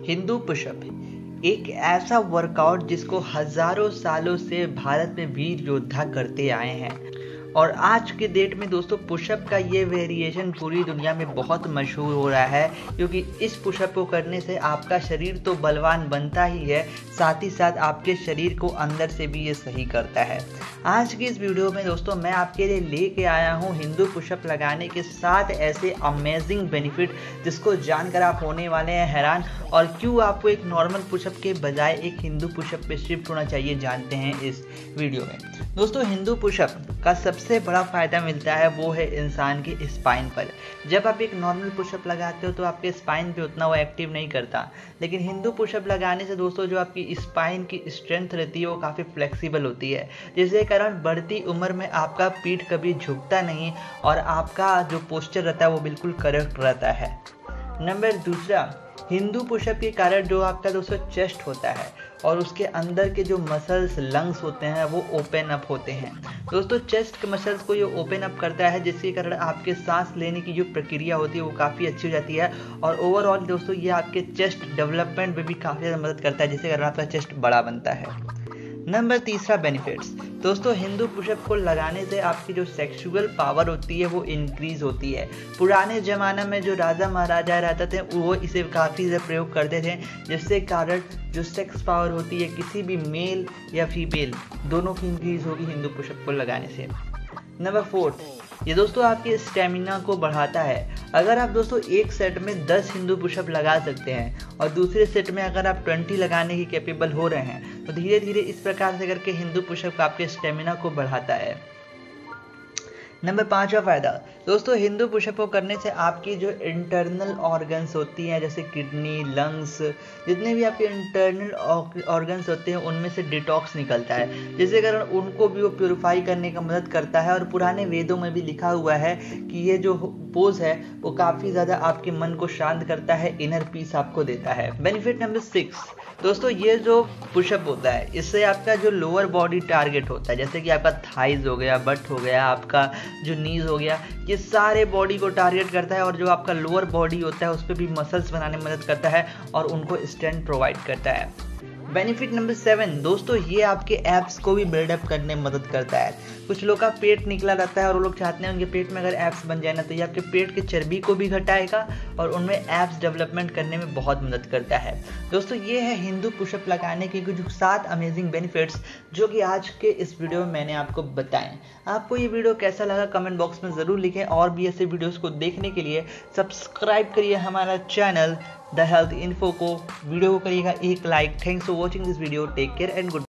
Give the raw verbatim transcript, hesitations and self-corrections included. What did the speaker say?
Hindu pushup एक ऐसा workout जिसको हजारों सालों से भारत में वीर योद्धा करते आए हैं और आज के डेट में दोस्तों पुशअप का ये वेरिएशन पूरी दुनिया में बहुत मशहूर हो रहा है, क्योंकि इस पुशअप को करने से आपका शरीर तो बलवान बनता ही है, साथ ही साथ आपके शरीर को अंदर से भी ये सही करता है। आज की इस वीडियो में दोस्तों मैं आपके लिए लेके आया हूँ हिंदू पुशअप लगाने के साथ ऐसे अमेजिंग बेनिफिट जिसको जानकर आप होने वाले हैं हैरान, और क्यों आपको एक नॉर्मल पुशअप के बजाय एक हिंदू पुशअप पे शिफ्ट होना चाहिए जानते हैं इस वीडियो में। दोस्तों हिंदू पुशअप का सबसे बड़ा फायदा मिलता है वो है इंसान की स्पाइन पर। जब आप एक नॉर्मल पुशअप लगाते हो तो आपके स्पाइन पे उतना वो एक्टिव नहीं करता, लेकिन हिंदू पुशअप लगाने से दोस्तों जो आपकी स्पाइन की स्ट्रेंथ रहती है वो काफ़ी फ्लेक्सिबल होती है, जिसके कारण बढ़ती उम्र में आपका पीठ कभी झुकता नहीं और आपका जो पोस्चर रहता है वो बिल्कुल करेक्ट रहता है। नंबर दूसरा, हिंदू पुशअप के कारण जो आपका दोस्तों चेस्ट होता है और उसके अंदर के जो मसल्स लंग्स होते हैं वो ओपन अप होते हैं। दोस्तों चेस्ट के मसल्स को ये ओपन अप करता है, जिसके कारण आपके सांस लेने की जो प्रक्रिया होती है वो काफ़ी अच्छी हो जाती है, और ओवरऑल दोस्तों ये आपके चेस्ट डेवलपमेंट में भी काफ़ी ज़्यादा मदद करता है, जिससे कारण आपका चेस्ट बड़ा बनता है। नंबर तीसरा बेनिफिट्स, दोस्तों हिंदू पुशअप को लगाने से आपकी जो सेक्सुअल पावर होती है वो इंक्रीज होती है। पुराने ज़माने में जो राजा महाराजा रहते थे वो इसे काफ़ी ज़्यादा प्रयोग करते थे, जिससे कारण जो सेक्स पावर होती है किसी भी मेल या फीमेल दोनों की इंक्रीज होगी हिंदू पुशअप को लगाने से। नंबर फोर्थ, ये दोस्तों आपके स्टेमिना को बढ़ाता है। अगर आप दोस्तों एक सेट में दस हिंदू पुशअप लगा सकते हैं और दूसरे सेट में अगर आप बीस लगाने की कैपेबल हो रहे हैं तो धीरे धीरे इस प्रकार से करके हिंदू पुशअप आपके स्टेमिना को बढ़ाता है। नंबर पाँचवा फायदा, दोस्तों हिंदू पुशअप को करने से आपकी जो इंटरनल ऑर्गन्स होती हैं जैसे किडनी, लंग्स, जितने भी आपके इंटरनल ऑर्गन्स होते हैं उनमें से डिटॉक्स निकलता है, जिसके कारण उनको भी वो प्योरीफाई करने का मदद करता है। और पुराने वेदों में भी लिखा हुआ है कि ये जो पोज है वो काफ़ी ज़्यादा आपके मन को शांत करता है, इनर पीस आपको देता है। बेनिफिट नंबर सिक्स, दोस्तों ये जो पुशअप होता है इससे आपका जो लोअर बॉडी टारगेट होता है, जैसे कि आपका थाइज हो गया, बट हो गया, आपका जो नीज हो गया, ये सारे बॉडी को टारगेट करता है, और जो आपका लोअर बॉडी होता है उस पर भी मसल्स बनाने में मदद करता है और उनको स्ट्रेंथ प्रोवाइड करता है। बेनिफिट नंबर सेवन, दोस्तों ये आपके एब्स को भी बिल्डअप करने में मदद करता है। कुछ लोग का पेट निकला रहता है और वो लोग चाहते हैं उनके पेट में अगर एब्स बन जाए ना, तो ये आपके पेट की चर्बी को भी घटाएगा और उनमें एब्स डेवलपमेंट करने में बहुत मदद करता है। दोस्तों ये है हिंदू पुशअप लगाने के कुछ सात अमेजिंग बेनिफिट्स जो कि आज के इस वीडियो में मैंने आपको बताएं। आपको ये वीडियो कैसा लगा कमेंट बॉक्स में ज़रूर लिखें, और भी ऐसे वीडियोज़ को देखने के लिए सब्सक्राइब करिए हमारा चैनल द हेल्थ इन्फो को। वीडियो को करिएगा एक like. Thanks for watching this video. Take care and good.